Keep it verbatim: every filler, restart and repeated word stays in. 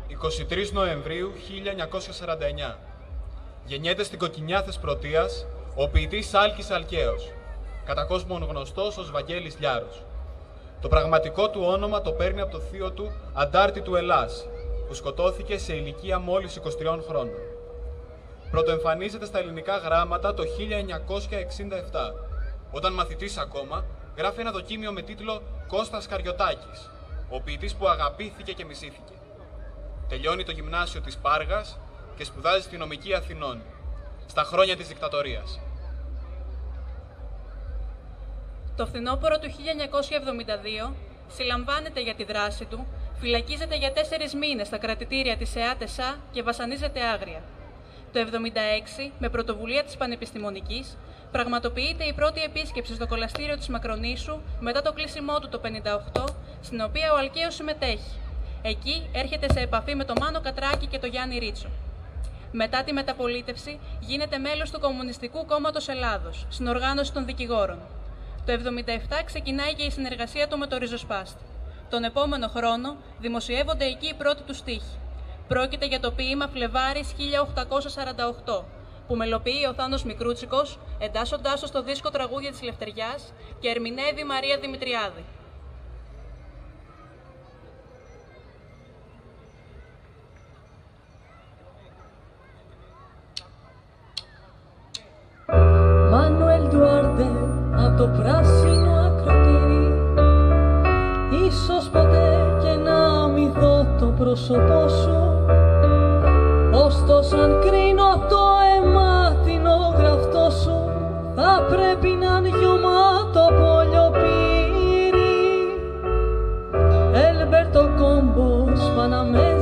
εικοστή τρίτη Νοεμβρίου χίλια εννιακόσια σαράντα εννιά. Γεννιέται στην Κοκκινιά Θεσπρωτείας ο ποιητής Άλκης Αλκαίος, κατά κόσμον γνωστός ως Βαγγέλης Λιάρος. Το πραγματικό του όνομα το παίρνει από το θείο του Αντάρτη του Ελλάς, που σκοτώθηκε σε ηλικία μόλις είκοσι τριών χρόνων. Πρωτοεμφανίζεται στα ελληνικά γράμματα το χίλια εννιακόσια εξήντα επτά, όταν μαθητής ακόμα γράφει ένα δοκίμιο με τίτλο «Κώστας Καριωτάκης», ο ποιητής που αγαπήθηκε και μισήθηκε. Τελειώνει το γυμνάσιο της Πάργας και σπουδάζει στη νομική Αθηνών, στα χρόνια της δικτατορίας. Το φθινόπωρο του χίλια εννιακόσια εβδομήντα δύο συλλαμβάνεται για τη δράση του, φυλακίζεται για τέσσερις μήνες στα κρατητήρια της ΕΑΤΕΣΑ και βασανίζεται άγρια. Το εβδομήντα έξι, με πρωτοβουλία της Πανεπιστημονικής, πραγματοποιείται η πρώτη επίσκεψη στο κολαστήριο της Μακρονήσου μετά το κλείσιμό του το πενήντα οκτώ, στην οποία ο Αλκαίος συμμετέχει. Εκεί έρχεται σε επαφή με τον Μάνο Κατράκη και τον Γιάννη Ρίτσο. Μετά τη μεταπολίτευση γίνεται μέλος του Κομμουνιστικού Κόμματος Ελλάδος, στην οργάνωση των δικηγόρων. Το εβδομήντα επτά ξεκινάει και η συνεργασία του με το ριζοσπάστη. Τον επόμενο χρόνο δημοσιεύονται εκεί οι πρώτοι του στίχοι. Πρόκειται για το ποίημα Φλεβάρης χίλια οκτακόσια σαράντα οκτώ, που μελοποιεί ο Θάνος Μικρούτσικος, εντάσσοντάς το στο δίσκο Τραγούδια της Ελευθεριάς, και ερμηνεύει η Μαρία Δημητριάδη. Μανουέλ Ντουάρντε, απ' το πράσινο ακροτήρι, ίσως ποτέ και να μη δω το πρόσωπό σου, ωστόσο αν κρίνω το αιματινό γραφτό σου, θα πρέπει να είναι γιωμάτο πολιοπύρι. Ελμπέρτο Κόμπος, Παναμές